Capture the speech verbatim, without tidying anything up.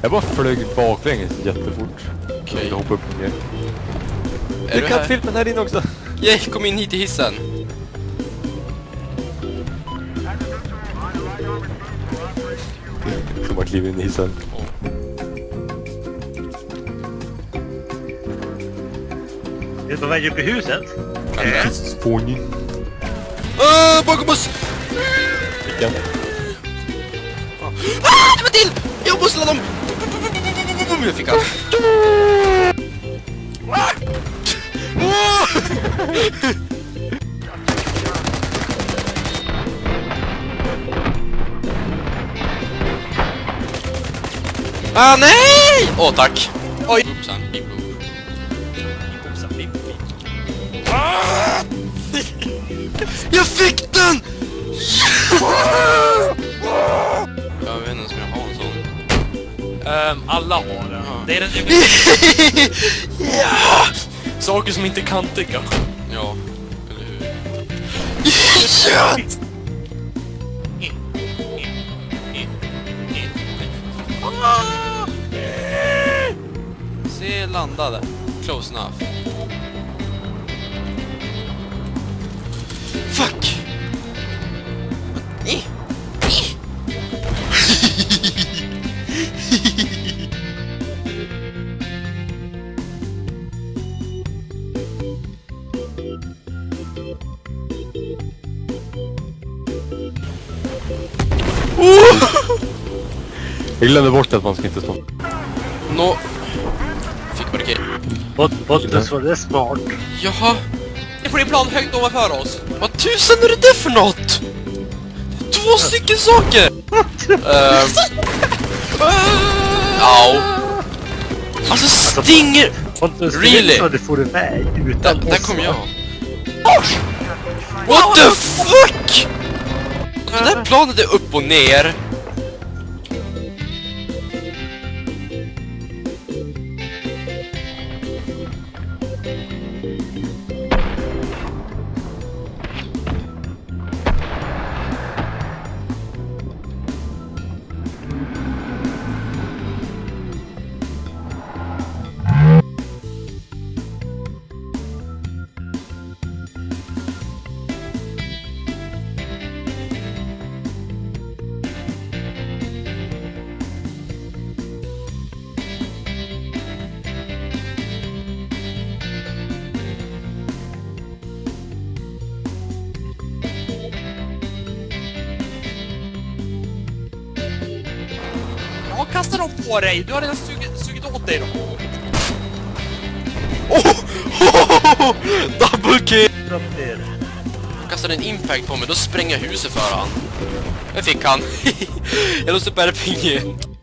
Jag bara flög baklänges jättefort. Okej. Jag hoppar upp och ner. Är Det är kattfilmen här inne också. Yay, kom in hit i hissen. Som man kliver in i hissen. Oh. Är du på väg upp i huset? Kanske. Funnier. Åh, bakom oss! Vilken? Ah, det var till! Jag måste ladda om! Jag fick han. Ah! Oh! Ah, nej! Åh, oh, tack. Oj. Oopsan, bip boop. Oopsan, bip boop. Ah! Jag fick den! Jag vet inte om jag har en sån. Um, alla har den. Ja. Det är den Ja! saker som inte kan tycka. Ja, eller hur? Ja! Se, landade. Close enough. Fuck! I. I. Jag glömde bort att man ska inte stå. Nå... Fick parkera. Vad var det smart? Jaha. Det får en plan högt ovanför oss. Vad tusen är det där för något? Två stycken saker! Ehm... Au. Alltså stinger... Really? Du får iväg Där, utan där kom jag. What the fuck? Det där planet är upp och ner. Jag kastar dem på dig. Du har redan sugit, sugit åt dig dem. Oh! Oh! Double kill! Kastade en impact på mig, då spränger jag huset för han. Jag fick han. Jag låste upp R P G.